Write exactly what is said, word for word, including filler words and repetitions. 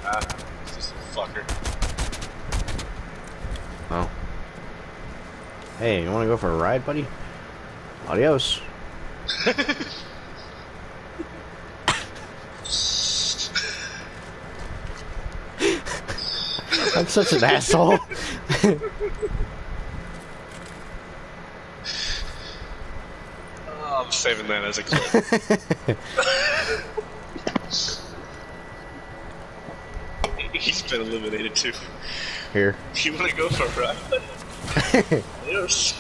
Ah, this fucker. Oh. Hey, you want to go for a ride, buddy? Adios. I'm such an asshole. Oh, I'm saving that as a clip. He's been eliminated too. Here. You want to go for a ride? Yes.